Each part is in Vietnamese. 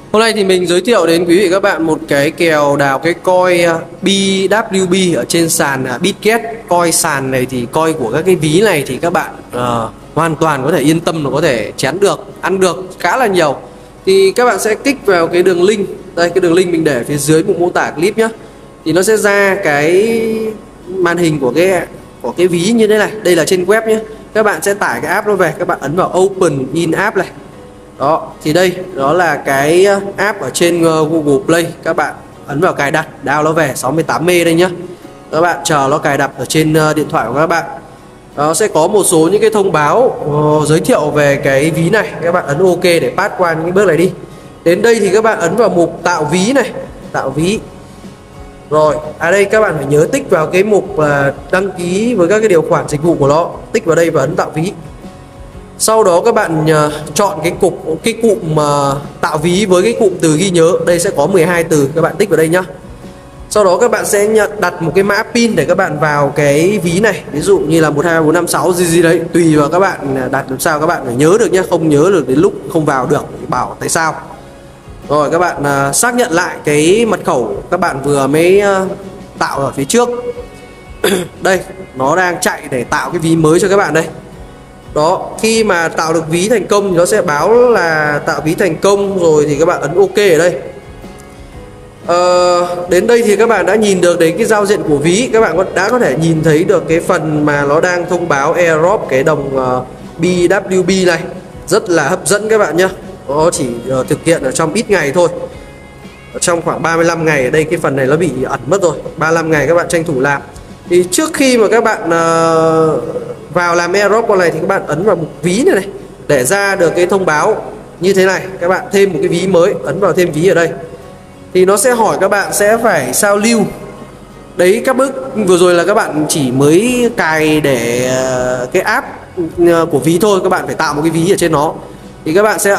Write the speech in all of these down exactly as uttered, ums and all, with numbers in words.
Hôm nay thì mình giới thiệu đến quý vị các bạn một cái kèo đào cái coin bê vê kép ở trên sàn Bitget. Coin sàn này thì coin của các cái ví này thì các bạn uh, hoàn toàn có thể yên tâm là có thể chén được, ăn được khá là nhiều. Thì các bạn sẽ kích vào cái đường link. Đây, cái đường link mình để phía dưới mục mô tả clip nhé. Thì nó sẽ ra cái màn hình của cái của cái ví như thế này. Đây là trên web nhé. Các bạn sẽ tải cái app nó về, các bạn ấn vào Open in app này. Đó, thì đây đó là cái app ở trên Google Play. Các bạn ấn vào cài đặt, download nó về sáu mươi tám mê đây nhá. Các bạn chờ nó cài đặt ở trên điện thoại của các bạn. Nó sẽ có một số những cái thông báo uh, giới thiệu về cái ví này. Các bạn ấn OK để pass qua những bước này đi. Đến đây thì các bạn ấn vào mục tạo ví này, tạo ví. Rồi, ở đây các bạn phải nhớ tích vào cái mục uh, đăng ký với các cái điều khoản dịch vụ của nó. Tích vào đây và ấn tạo ví. Sau đó các bạn uh, chọn cái cục cái cụm uh, tạo ví với cái cụm từ ghi nhớ. Đây sẽ có mười hai từ, các bạn tích vào đây nhá. Sau đó các bạn sẽ nhận đặt một cái mã pin để các bạn vào cái ví này. Ví dụ như là một hai ba bốn năm sáu gì gì đấy, tùy vào các bạn đặt làm sao các bạn phải nhớ được nhé. Không nhớ được đến lúc không vào được thì bảo tại sao. Rồi các bạn uh, xác nhận lại cái mật khẩu các bạn vừa mới uh, tạo ở phía trước. Đây, nó đang chạy để tạo cái ví mới cho các bạn đây. Đó, khi mà tạo được ví thành công thì nó sẽ báo là tạo ví thành công rồi thì các bạn ấn OK ở đây. Ờ, đến đây thì các bạn đã nhìn được đến cái giao diện của ví. Các bạn đã có thể nhìn thấy được cái phần mà nó đang thông báo airdrop cái đồng uh, bê vê kép này. Rất là hấp dẫn các bạn nhé. Nó chỉ uh, thực hiện ở trong ít ngày thôi, ở trong khoảng ba mươi lăm ngày. Ở đây cái phần này nó bị ẩn mất rồi. ba mươi lăm ngày các bạn tranh thủ làm. Thì trước khi mà các bạn uh, vào làm airdrop con này thì các bạn ấn vào mục ví này này để ra được cái thông báo như thế này. Các bạn thêm một cái ví mới, ấn vào thêm ví ở đây. Thì nó sẽ hỏi các bạn sẽ phải sao lưu. Đấy, các bước vừa rồi là các bạn chỉ mới cài để uh, cái app uh, của ví thôi. Các bạn phải tạo một cái ví ở trên nó. Thì các bạn sẽ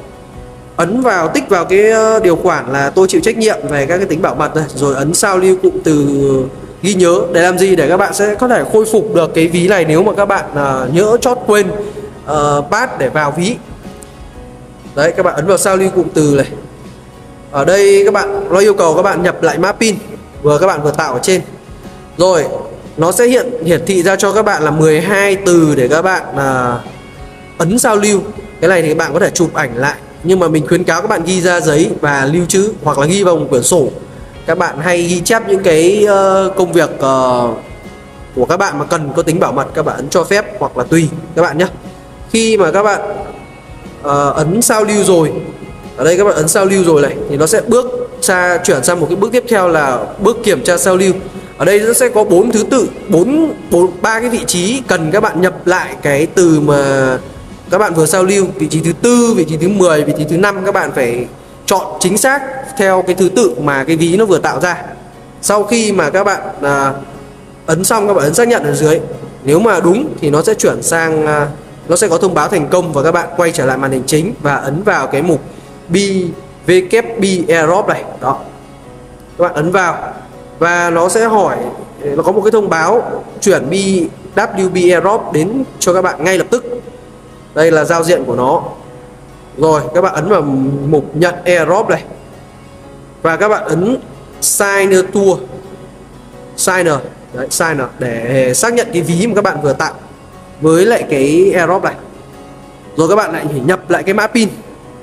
ấn vào, tích vào cái uh, điều khoản là tôi chịu trách nhiệm về các cái tính bảo mật này. Rồi ấn sao lưu cụm từ ghi nhớ. Để làm gì? Để các bạn sẽ có thể khôi phục được cái ví này nếu mà các bạn uh, nhớ chót quên uh, pass để vào ví. Đấy, các bạn ấn vào sao lưu cụm từ này. Ở đây các bạn nó yêu cầu các bạn nhập lại mã pin vừa các bạn vừa tạo ở trên. Rồi nó sẽ hiện hiển thị ra cho các bạn là mười hai từ để các bạn uh, ấn sao lưu. Cái này thì các bạn có thể chụp ảnh lại, nhưng mà mình khuyến cáo các bạn ghi ra giấy và lưu trữ hoặc là ghi vào một quyển sổ. Các bạn hay ghi chép những cái uh, công việc uh, của các bạn mà cần có tính bảo mật, các bạn ấn cho phép hoặc là tùy các bạn nhé. Khi mà các bạn uh, ấn sao lưu rồi, ở đây các bạn ấn sao lưu rồi này thì nó sẽ bước xa chuyển sang một cái bước tiếp theo là bước kiểm tra sao lưu. Ở đây nó sẽ có bốn thứ tự, bốn bốn ba cái vị trí cần các bạn nhập lại cái từ mà các bạn vừa sao lưu. Vị trí thứ tư, vị trí thứ mười, vị trí thứ năm các bạn phải chọn chính xác theo cái thứ tự mà cái ví nó vừa tạo ra. Sau khi mà các bạn à, ấn xong, các bạn ấn xác nhận ở dưới. Nếu mà đúng thì nó sẽ chuyển sang à, nó sẽ có thông báo thành công và các bạn quay trở lại màn hình chính và ấn vào cái mục bê vê kép airdrop này. Đó, các bạn ấn vào và nó sẽ hỏi, nó có một cái thông báo chuyển bê vê kép airdrop đến cho các bạn ngay lập tức. Đây là giao diện của nó. Rồi các bạn ấn vào mục nhận airdrop này và các bạn ấn sign tour signer đấy, signer để xác nhận cái ví mà các bạn vừa tạo với lại cái airdrop này. Rồi các bạn lại nhập lại cái mã pin.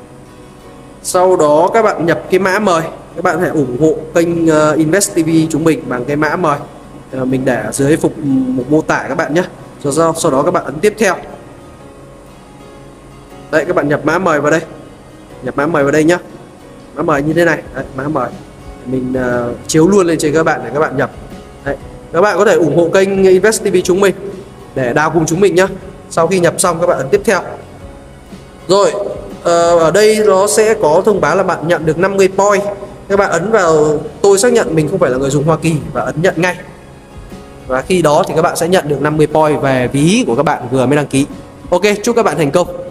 Sau đó các bạn nhập cái mã mời. Các bạn hãy ủng hộ kênh uh, Invest ti vi chúng mình bằng cái mã mời. uh, Mình để ở dưới phục mục mô tả các bạn nhé. Sau, sau đó các bạn ấn tiếp theo. Đấy, các bạn nhập mã mời vào đây. Nhập mã mời vào đây nhé. Mã mời như thế này. Đấy, mã mời mình uh, chiếu luôn lên trên các bạn để các bạn nhập. Đấy, các bạn có thể ủng hộ kênh Invest ti vi chúng mình để đào cùng chúng mình nhé. Sau khi nhập xong các bạn ấn tiếp theo. Rồi uh, ở đây nó sẽ có thông báo là bạn nhận được năm mươi point. Các bạn ấn vào tôi xác nhận mình không phải là người dùng Hoa Kỳ và ấn nhận ngay. Và khi đó thì các bạn sẽ nhận được năm mươi point về ví của các bạn vừa mới đăng ký. Ok, chúc các bạn thành công.